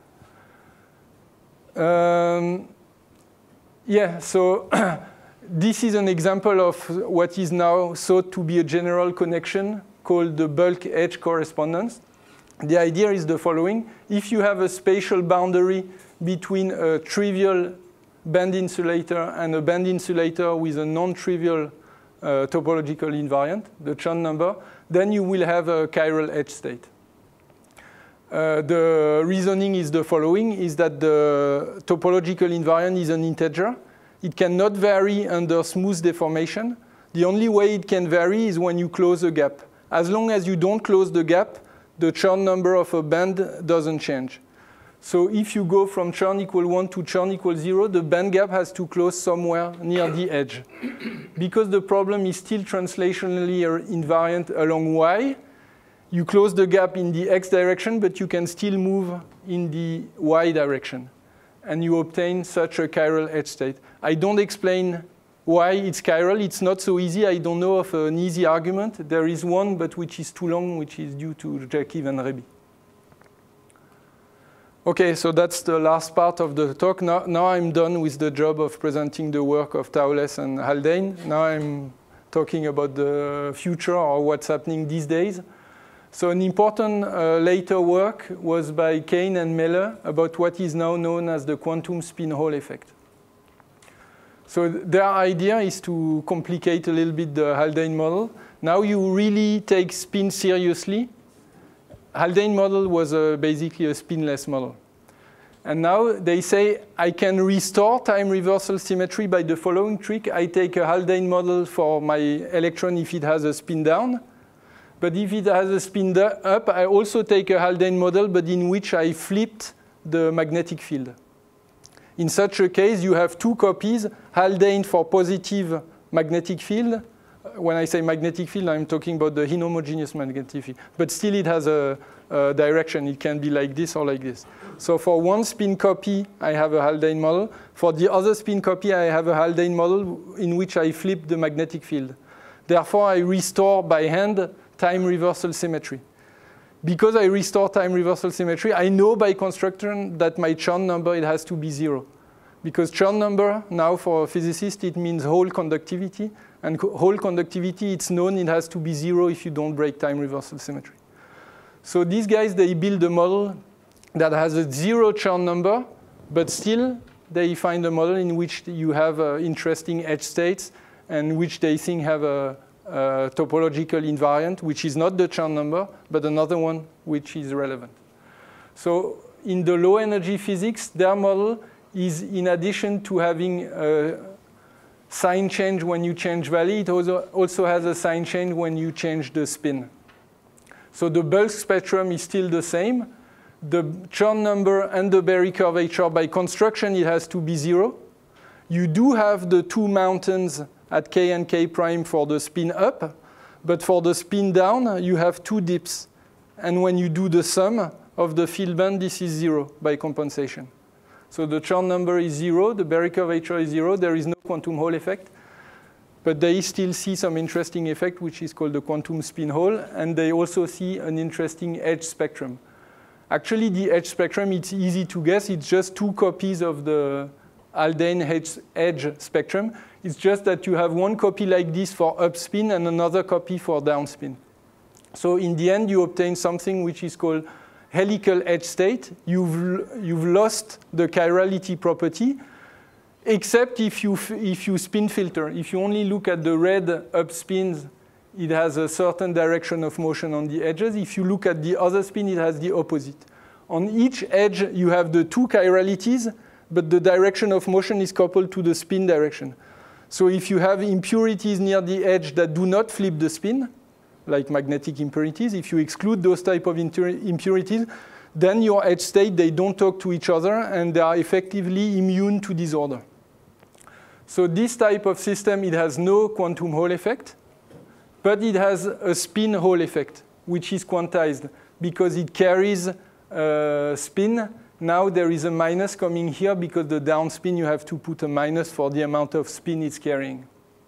Um, yeah, so this is an example of what is now thought to be a general connection called the bulk edge correspondence. The idea is the following. If you have a spatial boundary between a trivial band insulator and a band insulator with a non-trivial uh, topological invariant, the Chern number, then you will have a chiral edge state. Uh, the reasoning is the following, is that the topological invariant is an integer. It cannot vary under smooth deformation. The only way it can vary is when you close a gap. As long as you don't close the gap, the Chern number of a band doesn't change. So if you go from Chern equal one to Chern equal zero, the band gap has to close somewhere near the edge. Because the problem is still translationally invariant along y, you close the gap in the x direction, but you can still move in the y direction. And you obtain such a chiral edge state. I don't explain why it's chiral. It's not so easy. I don't know of an easy argument. There is one, but which is too long, which is due to Jackie Van Rebbe. OK, so that's the last part of the talk. Now, now I'm done with the job of presenting the work of Thouless and Haldane. Now I'm talking about the future or what's happening these days. So an important uh, later work was by Kane and Meller about what is now known as the quantum spin Hall effect. So their idea is to complicate a little bit the Haldane model. Now you really take spin seriously. Haldane model was uh, basically a spinless model. And now they say, I can restore time reversal symmetry by the following trick. I take a Haldane model for my electron if it has a spin down. But if it has a spin up, I also take a Haldane model, but in which I flipped the magnetic field. In such a case, you have two copies, Haldane for positive magnetic field. When I say magnetic field, I'm talking about the inhomogeneous magnetic field. But still, it has a, a direction. It can be like this or like this. So for one spin copy, I have a Haldane model. For the other spin copy, I have a Haldane model in which I flip the magnetic field. Therefore, I restore by hand time reversal symmetry. Because I restore time reversal symmetry, I know by construction that my Chern number, it has to be zero. Because Chern number, now for a physicist, it means Hall conductivity. And Hall conductivity, it's known it has to be zero if you don't break time reversal symmetry. So these guys, they build a model that has a zero Chern number, but still they find a model in which you have uh, interesting edge states and which they think have a Uh, topological invariant, which is not the Chern number, but another one which is relevant. So in the low energy physics, their model is, in addition to having a sign change when you change valley, it also, also has a sign change when you change the spin. So the bulk spectrum is still the same. The Chern number and the Berry curvature, by construction, it has to be zero. You do have the two mountains at k and k prime for the spin up, but for the spin down, you have two dips. And when you do the sum of the field band, this is zero by compensation. So the Chern number is zero, the Berry curvature is zero, there is no quantum Hall effect, but they still see some interesting effect, which is called the quantum spin Hall, and they also see an interesting edge spectrum. Actually, the edge spectrum, it's easy to guess. It's just two copies of the Haldane edge, edge spectrum. It's just that you have one copy like this for upspin and another copy for downspin. So in the end, you obtain something which is called helical edge state. You've, you've lost the chirality property, except if you, if you spin filter. If you only look at the red upspins, it has a certain direction of motion on the edges. If you look at the other spin, it has the opposite. On each edge, you have the two chiralities, but the direction of motion is coupled to the spin direction. So if you have impurities near the edge that do not flip the spin, like magnetic impurities, if you exclude those type of impurities, then your edge state, they don't talk to each other, and they are effectively immune to disorder. So this type of system, it has no quantum Hall effect, but it has a spin Hall effect, which is quantized because it carries uh, spin. Now there is a minus coming here because the downspin, you have to put a minus for the amount of spin it's carrying.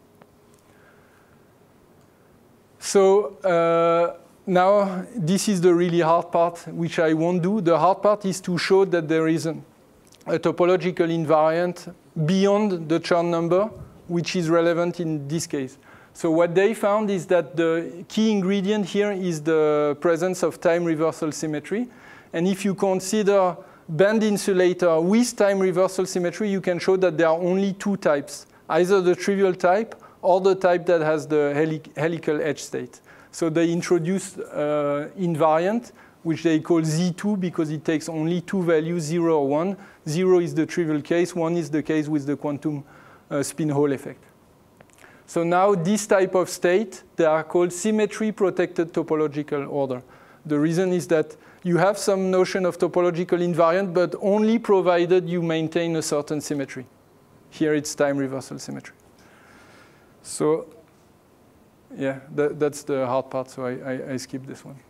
So uh, now this is the really hard part, which I won't do. The hard part is to show that there is a, a topological invariant beyond the Chern number, which is relevant in this case. So what they found is that the key ingredient here is the presence of time reversal symmetry. And if you consider band insulator with time reversal symmetry, you can show that there are only two types, either the trivial type or the type that has the helic helical edge state. So they introduced uh, invariant, which they call Z two because it takes only two values, zero or one. Zero is the trivial case, one is the case with the quantum uh, spin Hall effect. So now this type of state, they are called symmetry-protected topological order. The reason is that you have some notion of topological invariant, but only provided you maintain a certain symmetry. Here it's time reversal symmetry. So yeah, that, that's the hard part, so I, I, I skip this one.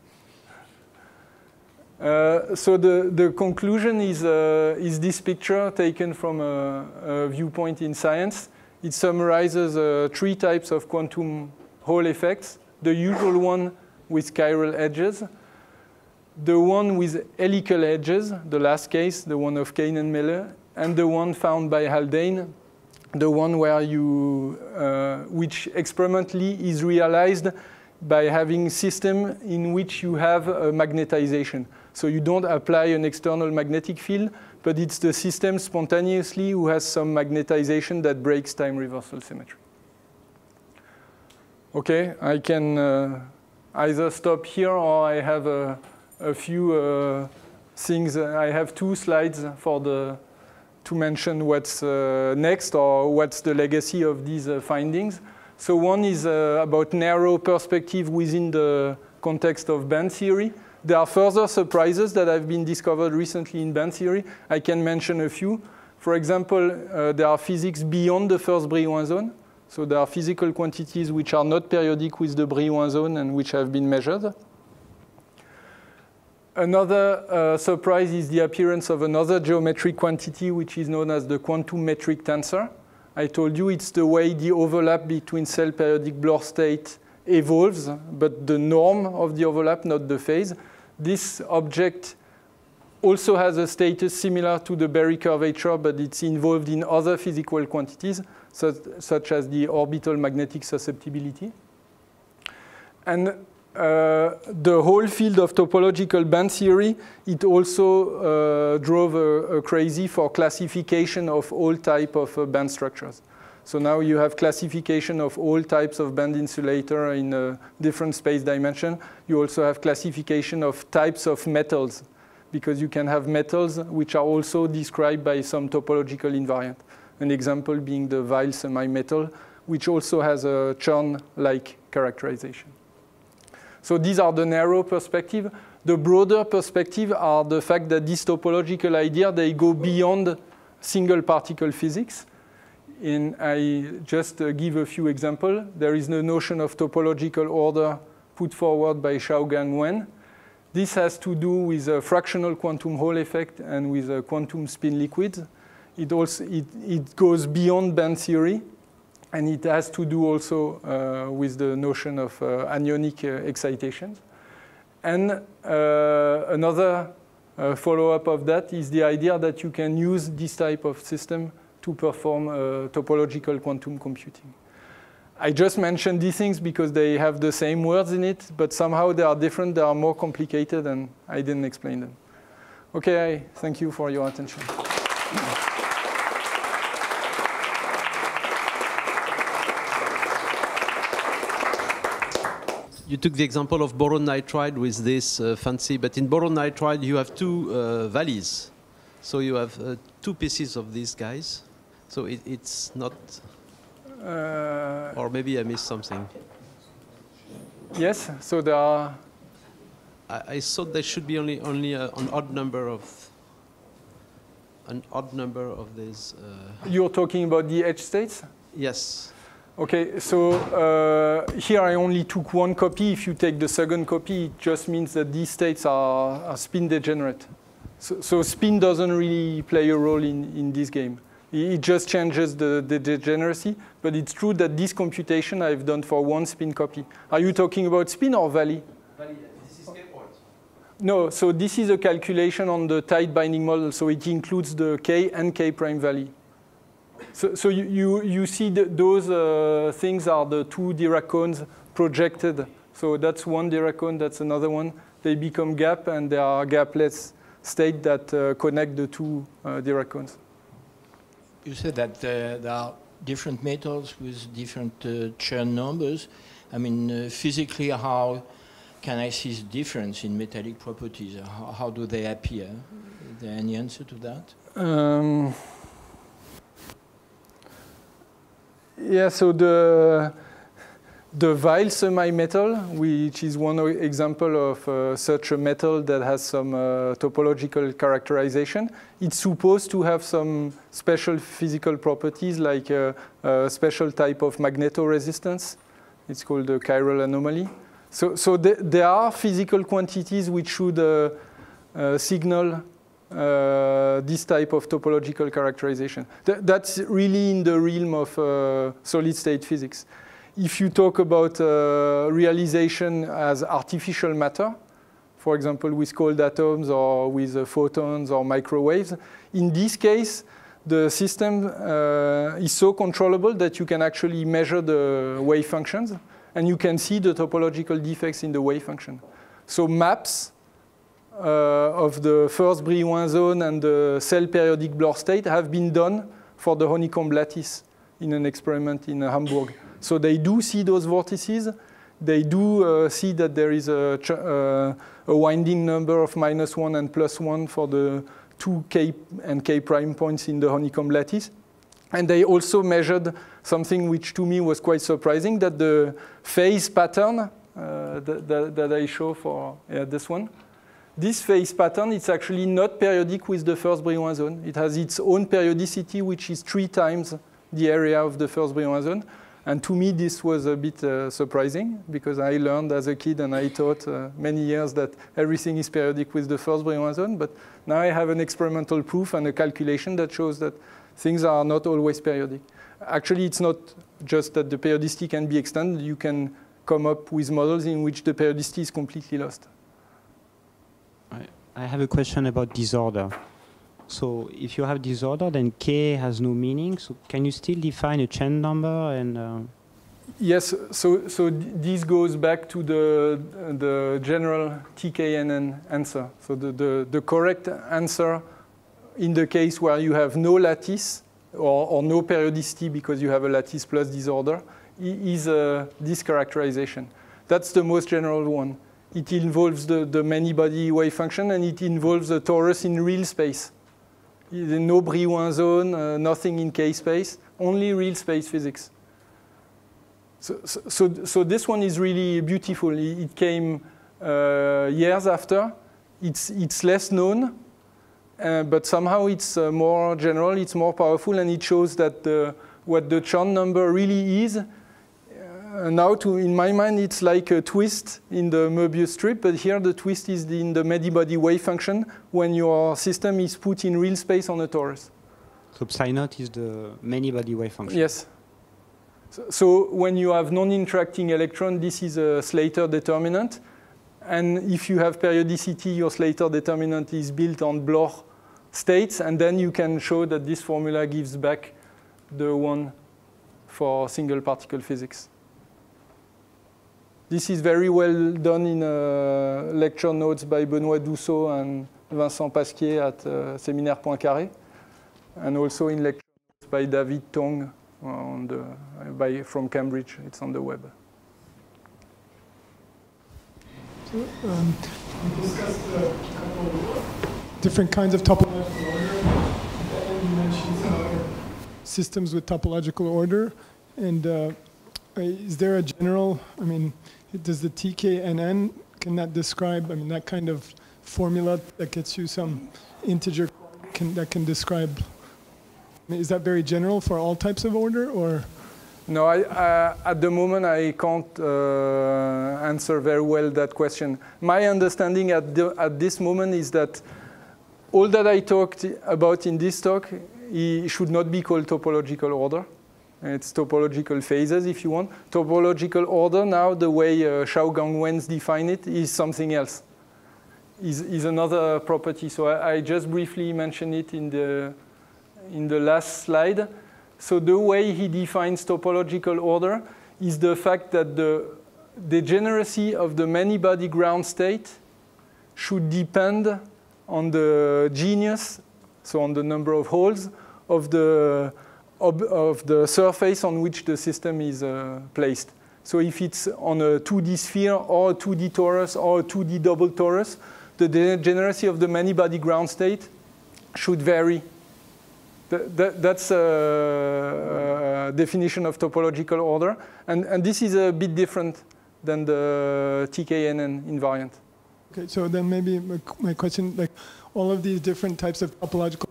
Uh, so the, the conclusion is, uh, is this picture taken from a, a viewpoint in science. It summarizes uh, three types of quantum Hall effects. The usual one with chiral edges, the one with helical edges, the last case, the one of Kane and Miller, and the one found by Haldane, the one where you, uh, which experimentally is realized by having a system in which you have a magnetization. So you don't apply an external magnetic field, but it's the system spontaneously who has some magnetization that breaks time reversal symmetry. Okay, I can uh, either stop here or I have a, a few uh, things. I have two slides for the, to mention what's uh, next or what's the legacy of these uh, findings. So one is uh, about narrow perspective within the context of band theory. There are further surprises that have been discovered recently in band theory. I can mention a few. For example, uh, there are physics beyond the first Brillouin zone. So there are physical quantities which are not periodic with the Brillouin zone and which have been measured. Another uh, surprise is the appearance of another geometric quantity which is known as the quantum metric tensor. I told you it's the way the overlap between cell periodic Bloch state evolves, but the norm of the overlap, not the phase. This object also has a status similar to the Berry curvature, but it's involved in other physical quantities, such, such as the orbital magnetic susceptibility. And uh, the whole field of topological band theory, it also uh, drove a, a crazy for classification of all type of uh, band structures. So now you have classification of all types of band insulator in a different space dimension. You also have classification of types of metals, because you can have metals which are also described by some topological invariant. An example being the Weil semi-metal, which also has a Chern-like characterization. So these are the narrow perspective. The broader perspective are the fact that this topological idea, they go beyond single particle physics. And I just uh, give a few examples. There is the notion of topological order put forward by Xiaogang Wen. This has to do with a fractional quantum Hall effect and with a quantum spin liquids. It, also, it, it goes beyond band theory, and it has to do also uh, with the notion of uh, anionic uh, excitations. And uh, another uh, follow-up of that is the idea that you can use this type of system to perform uh, topological quantum computing. I just mentioned these things because they have the same words in it, but somehow they are different, they are more complicated, and I didn't explain them. Okay, I thank you for your attention. You took the example of boron nitride with this uh, fancy, but in boron nitride you have two uh, valleys. So you have uh, two pieces of these guys. So it, it's not, uh, or maybe I missed something. Yes, so there are. I, I thought there should be only only a, an odd number of an odd number of these. Uh, You're talking about the edge states? Yes. Okay, so uh, here I only took one copy. If you take the second copy, it just means that these states are, are spin degenerate. So, so spin doesn't really play a role in, in this game. It just changes the, the degeneracy, but it's true that this computation I've done for one spin copy. Are you talking about spin or valley? Valley, this is K point. No, so this is a calculation on the tight binding model, so it includes the K and K prime valley. So, so you, you, you see that those uh, things are the two Dirac cones projected. So that's one Dirac cone, that's another one. They become gap, and there are gapless states that uh, connect the two uh, Dirac cones. You said that uh, there are different metals with different uh, Chern numbers. I mean, uh, physically, how can I see the difference in metallic properties? How, how do they appear? Is there any answer to that? Um, yeah, so the the Weil semi-metal, which is one example of uh, such a metal that has some uh, topological characterization, it's supposed to have some special physical properties like a, a special type of magneto-resistance. It's called the chiral anomaly. So, so th there are physical quantities which should uh, uh, signal uh, this type of topological characterization. Th that's really in the realm of uh, solid-state physics. If you talk about uh, realization as artificial matter, for example, with cold atoms or with uh, photons or microwaves, in this case, the system uh, is so controllable that you can actually measure the wave functions, and you can see the topological defects in the wave function. So maps uh, of the first Brillouin zone and the cell periodic Bloch state have been done for the honeycomb lattice in an experiment in uh, Hamburg. So they do see those vortices. They do uh, see that there is a, uh, a winding number of minus one and plus one for the two K and K prime points in the honeycomb lattice. And they also measured something which to me was quite surprising, that the phase pattern uh, that, that, that I show for yeah, this one, this phase pattern, it's actually not periodic with the first Brillouin zone. It has its own periodicity, which is three times the area of the first Brillouin zone. And to me, this was a bit uh, surprising, because I learned as a kid and I taught uh, many years that everything is periodic with the first Brillouin zone. But now I have an experimental proof and a calculation that shows that things are not always periodic. Actually, it's not just that the periodicity can be extended. You can come up with models in which the periodicity is completely lost. I have a question about disorder. So if you have disorder, then K has no meaning. So can you still define a Chern number? And uh... yes. So so this goes back to the the general T K N N answer. So the the, the correct answer in the case where you have no lattice or, or no periodicity because you have a lattice plus disorder is uh, this characterization. That's the most general one. It involves the the many-body wave function, and it involves the torus in real space. No Brillouin zone, uh, nothing in K space, only real space physics. So, so, so, so this one is really beautiful. It came uh, years after. It's, it's less known, uh, but somehow it's uh, more general, it's more powerful, and it shows that the, what the Chern number really is. Uh, now, to, in my mind, it's like a twist in the Möbius strip, but here the twist is in the many-body wave function when your system is put in real space on a torus. So psi naught is the many-body wave function? Yes. So, so when you have non-interacting electron, this is a Slater determinant. And if you have periodicity, your Slater determinant is built on Bloch states, and then you can show that this formula gives back the one for single particle physics. This is very well done in uh, lecture notes by Benoît Dousseau and Vincent Pasquier at uh, Séminaire Poincaré, and also in lecture notes by David Tong on the, uh, by, from Cambridge. It's on the web. So, um, we discussed a couple different kinds of topological order, and you mentioned some other systems with topological order. And uh, is there a general, I mean, does the T K N N, can that describe, I mean, that kind of formula that gets you some integer can, that can describe, I mean, is that very general for all types of order, or? No, I, uh, at the moment I can't uh, answer very well that question. My understanding at, the, at this moment is that all that I talked about in this talk it should not be called topological order. It's topological phases, if you want. Topological order now, the way uh, Xiaogang Wen's define it, is something else. Is is another property. So I, I just briefly mentioned it in the in the last slide. So the way he defines topological order is the fact that the degeneracy of the many-body ground state should depend on the genius, so on the number of holes of the of the surface on which the system is uh, placed. So if it's on a two D sphere or a two D torus or a two D double torus, the degeneracy of the many-body ground state should vary. That, that, that's a, a definition of topological order. And, and this is a bit different than the T K N N invariant. Okay, so then maybe my, my question, like all of these different types of topological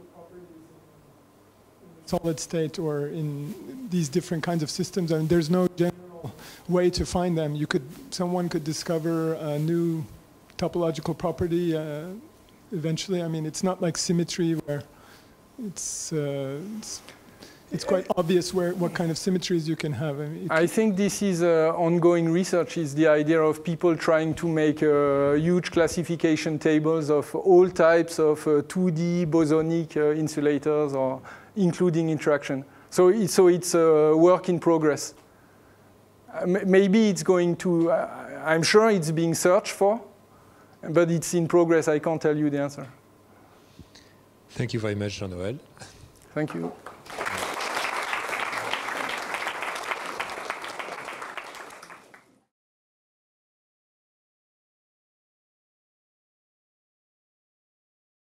solid state or in these different kinds of systems, and there's no general way to find them. You could, someone could discover a new topological property uh, eventually. I mean, it's not like symmetry where it's, uh, it's, it's quite obvious where what kind of symmetries you can have. I mean, I think this is uh, ongoing research, is the idea of people trying to make uh, huge classification tables of all types of uh, two D bosonic uh, insulators, or including interaction. So it's, so it's a work in progress. Uh, maybe it's going to, uh, I'm sure it's being searched for, but it's in progress. I can't tell you the answer. Thank you very much, Jean-Noël. Thank you.